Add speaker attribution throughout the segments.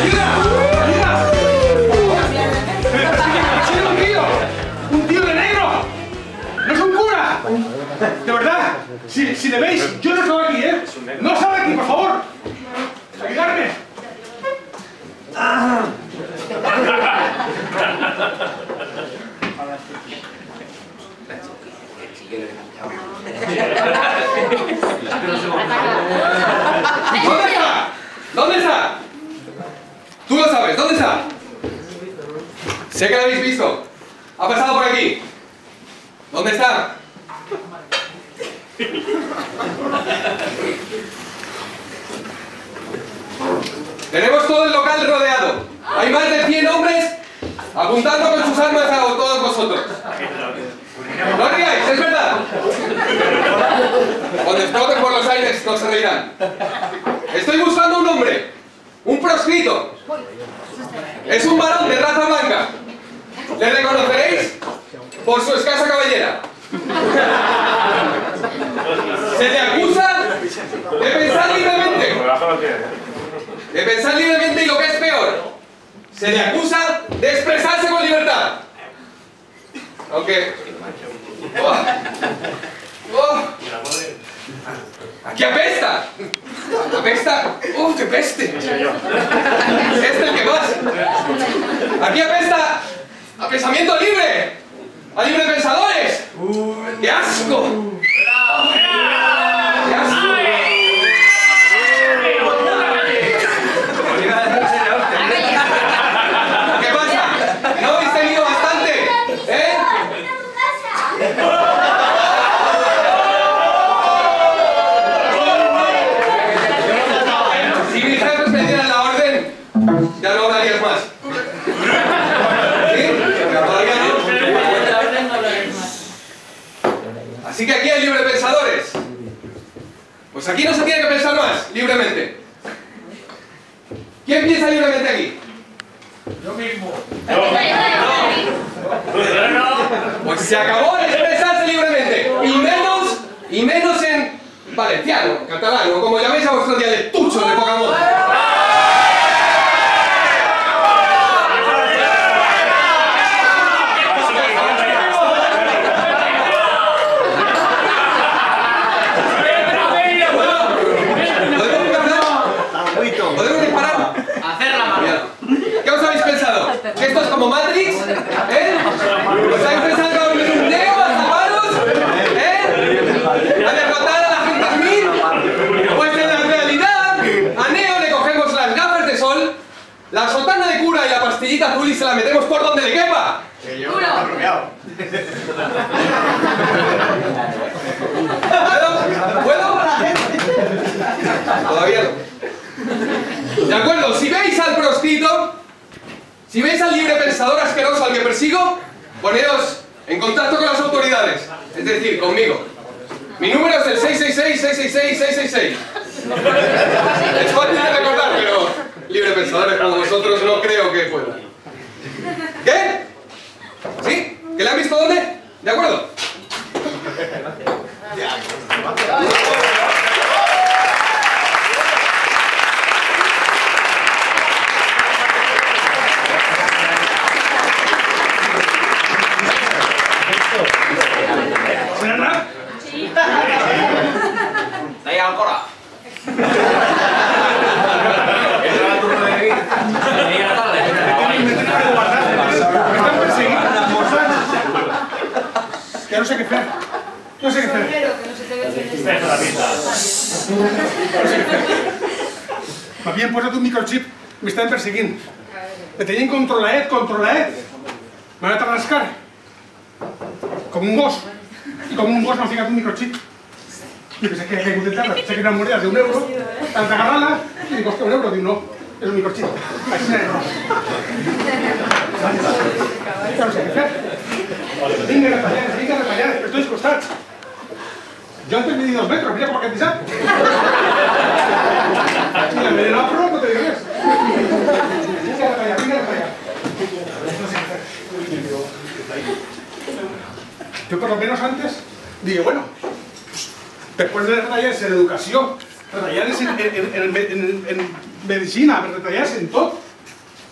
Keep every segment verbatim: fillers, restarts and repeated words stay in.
Speaker 1: ¡Ayuda! ¡Ayuda! ¡Me persigue! ¡Me persigue un tío! ¡Un tío de negro! ¡No es un cura! De verdad, si, si le veis, yo no salgo aquí, ¿eh? ¡No salgo aquí, por favor! ¡Ayudarme! ¡Ah! ¿Dónde está? ¿Dónde está? Tú lo sabes, ¿dónde está? Sé que lo habéis visto. Ha pasado por aquí. ¿Dónde está? Tenemos todo el local rodeado. Hay más de cien hombres apuntando con sus armas a todos vosotros. No ríais, es verdad. Cuando exploten por los aires no se reirán. Estoy buscando un hombre, un proscrito. Es un varón de raza blanca. Le reconoceréis por su escasa cabellera. Se le acusa de pensar libremente. De pensar libremente y lo que es peor, se le acusa de expresarse con libertad. Aunque... ¡Oh! ¡Oh! ¡Aquí apesta! ¡Apesta! ¡Oh, qué peste! ¡Este el que más! ¡Aquí apesta a pensamiento libre! ¡A libre pensadores! ¡Qué asco! ¡Qué asco! ¿Qué pasa? ¿No habéis tenido bastante? ¿Eh? Si mis jefes me dieran la orden, ya no hablarías más. ¿Sí? Todavía no. Así que aquí hay librepensadores. Pues aquí no se tiene que pensar más, libremente. ¿Quién piensa libremente aquí?
Speaker 2: Yo mismo.
Speaker 3: No.
Speaker 2: No.
Speaker 1: Pues se acabó de expresarse libremente. Y menos, y menos en valenciano, catalán, o como llaméis a vuestro dialectucho de poca moda. ¿Podemos disparar?
Speaker 3: Hacer la mano.
Speaker 1: ¿Qué os habéis pensado? ¿Que esto es como Matrix? ¿Eh? ¿Os habéis pensado que un Neo a salvaros? ¿Eh? ¿A derrotar a la gente Smith? Pues en la realidad, a Neo le cogemos las gafas de sol, la sotana de cura y la pastillita azul y se la metemos por donde le quepa.
Speaker 3: ¡Cura!
Speaker 1: ¿Puedo? ¿Puedo? Todavía no. De acuerdo, si veis al proscrito, si veis al libre pensador asqueroso al que persigo, ponedos en contacto con las autoridades, es decir, conmigo. Mi número es el seis seis seis, seis seis seis, seis seis seis. Es fácil de recordar, pero libre pensadores como vosotros no creo que puedan. ¿Qué? ¿Sí? ¿Que le han visto dónde? ¿De acuerdo?
Speaker 2: ¿Verdad?
Speaker 3: Sí. Ahí ancora.
Speaker 2: Entra la turno de vida.
Speaker 3: Ahí a la tarde.
Speaker 2: Me tienen que guardar. Me están persiguiendo. Que no sé qué hacer. No sé qué hacer.
Speaker 3: Esta es la pista.
Speaker 2: M'havien posat un microchip. M'estaven perseguint. Me tenien controladet, controladet. M'han anat a rascar. Com un gos. I com un gos m'han ficat un microchip. I pensé que he caigut de terra. Pensé que eren monedes d'un euro. Has d'agarrar-la i dic, hòstia, un euro. Diu, no, és un microchip. Així no. Ja no sé què fer. Vinga, retallades, vinga, retallades, per tots costats. Jo antes me di dos metros, mira com aquest dissabte. I la meva afro no te dic res. Vinga, retallar, vinga, retallar. No sé què fer. Yo por lo menos antes digo, bueno, después de retallarse en educación, retallarse en, en, en, en, en medicina, retallarse en todo,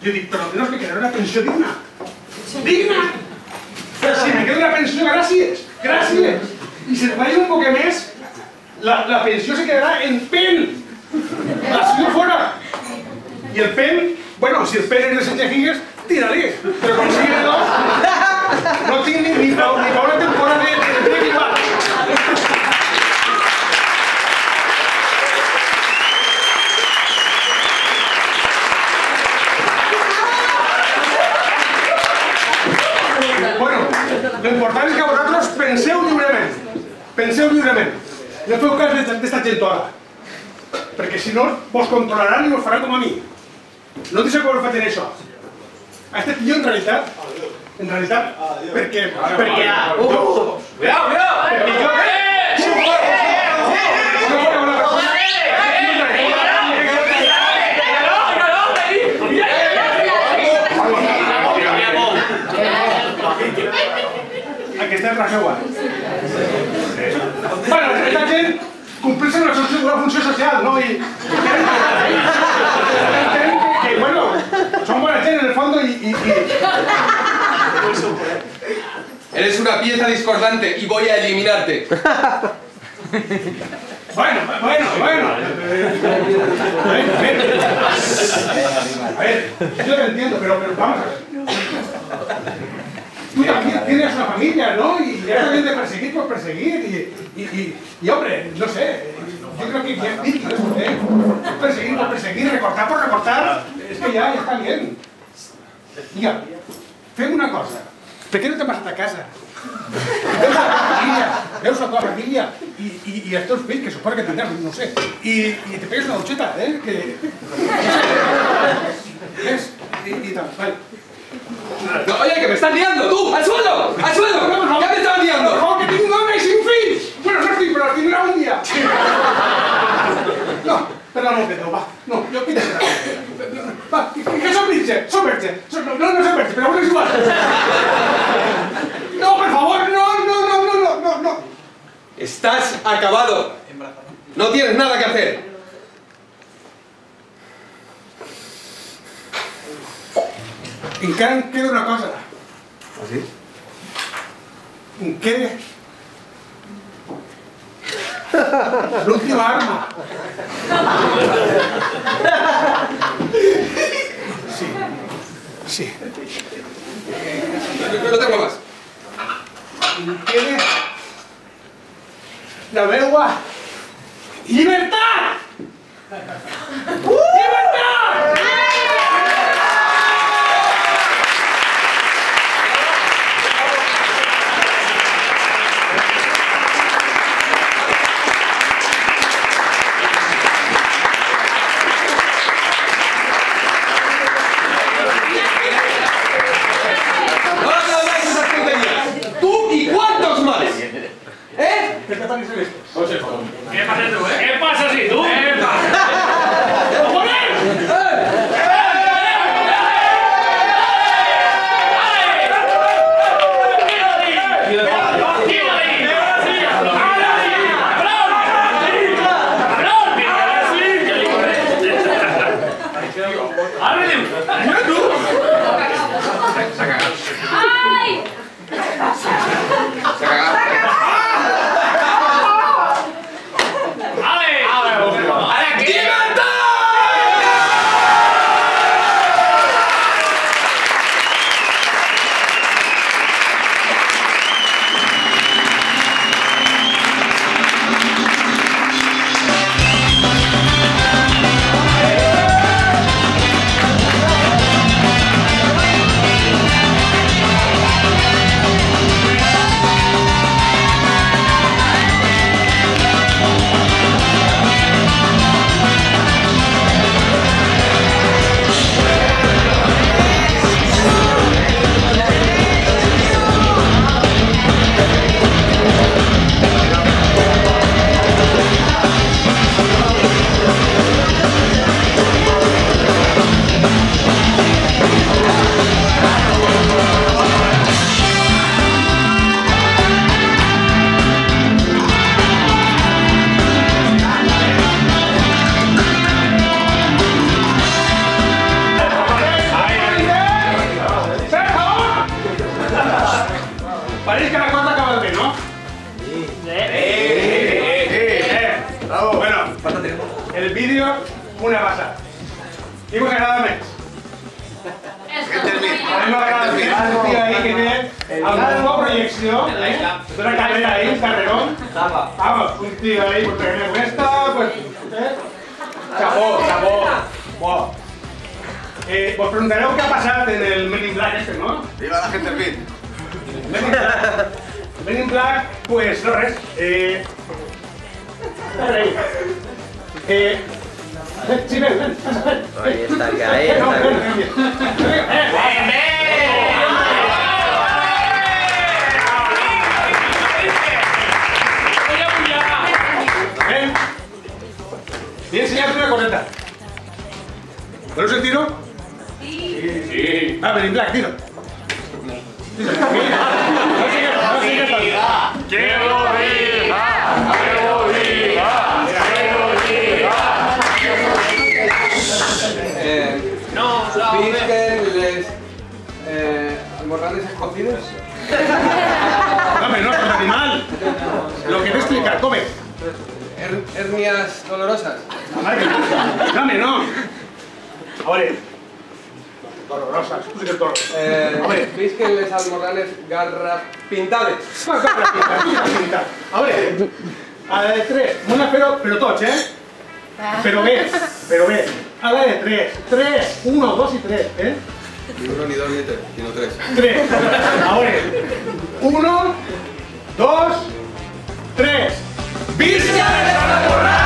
Speaker 2: Jo dic, però almenys me quedarà una pensió digna. Digna! Si me queda una pensió, gràcies, gràcies. I si et un poc més, la, la pensió se quedarà en pen. Así no fuera. Y el pen, bueno, si el pen es de setze gigas, tírale. Pero consigue dos, no tiene ni, ni, pa, ni pa una temporada de, de, de igual. Bueno, lo importante es que vosotros penseu lliurement. Penseu lliurement. No feu cas d'esta gent ara. Perquè si no, vos controlaran i vos faran com a mi. No deixeu que vos facin això. A este tio, en realitat, en realitat, perquè... perquè...
Speaker 3: Cuidado, cuidado.
Speaker 2: Perquè jo... Aquesta és la seua. Bueno, aquesta gent compleix una funció social, no? I que, bueno, son buena gente en el fondo y, y, y...
Speaker 1: Eres una pieza discordante y voy a eliminarte.
Speaker 2: Bueno, bueno, bueno. A ver, a ver. A ver, yo te entiendo, pero, pero vamos a ver. Tú también tienes una familia, ¿no? Y ya también de perseguir por perseguir. Y, y, y, y hombre, no sé. Yo creo que ya es difícil eso, ¿eh? Perseguir por perseguir, recortar por recortar. Es que ya, ya está bien. Mira, fem una cosa. Per què no te vas a casa? Veus a la família, veus a la família i, i, i els teus fills, que suposo que tindràs, no sé, i, i te pegues una ducheta, eh? Que... ¿Ves? Y, y tal, vale.
Speaker 1: No, oye, que me estás liando, tú, al suelo, al suelo, ya me estás liando.
Speaker 2: Por favor, que tinc un home sin fills! Bueno, no estic, però els tindrà un dia. No, per l'amor de Déu, va. No, jo pinta serà. Va, que som virgen, som virgen. No, no som virgen, però bueno, és igual. No, por favor, no, no, no, no, no, no, no.
Speaker 1: Estás acabado. No tienes nada que hacer.
Speaker 2: Encara em queda una cosa.
Speaker 1: ¿Ah, sí?
Speaker 2: Em queda... l'última arma. Sí, sí.
Speaker 1: No tengo más.
Speaker 2: Em queda... la meua... llibertat! Llibertat!
Speaker 3: ¿Qué pasa tú, eh? ¿Qué pasa si tú?
Speaker 2: el vídeo una passada. Qui us agrada més? A mi m'agrada més el tio ahí que té alguna proyecció, una carrera ahí, un carrerón. Vamos, un tío ahí, pues que me cuesta, pues... ¿eh? Chapó, chapó. Wow. Eh, vos preguntareu què ha passat en el Men in Black este, no?
Speaker 3: Viva la gente Beat.
Speaker 2: Men in Black, Men in Black, pues no res. Eh... Eh... Sí, ven, ven, ven.
Speaker 4: Ahí está, que ahí está.
Speaker 2: Ven, ven, ven. Ven, ven. Ven. Voy a enseñarte una coseta. ¿Conoces el tiro? Sí. Sí. Va, Men in Black, tiro. Tiro. No sigues, no sigues.
Speaker 3: ¡Que lo diga! ¡Que lo diga!
Speaker 1: No, ¿viste les eh, almorranes escocidos?
Speaker 2: No, pero no, es un animal. Lo que te explica, come.
Speaker 1: Her hernias dolorosas.
Speaker 2: Dame, no. Ahora. Dolorosas. Tú sí que es dolorosa.
Speaker 1: Eh, ¿Viste les almorranes garrapintales?
Speaker 2: Ahora. A la de tres. Una pero, pero tots, eh? Pero ve, pero ve. A la de tres. Tres. Uno, dos y tres, ¿eh?
Speaker 1: Ni uno, ni dos, ni tres, sino tres.
Speaker 2: Tres. Ahora. Uno, dos, tres. ¡Visca de la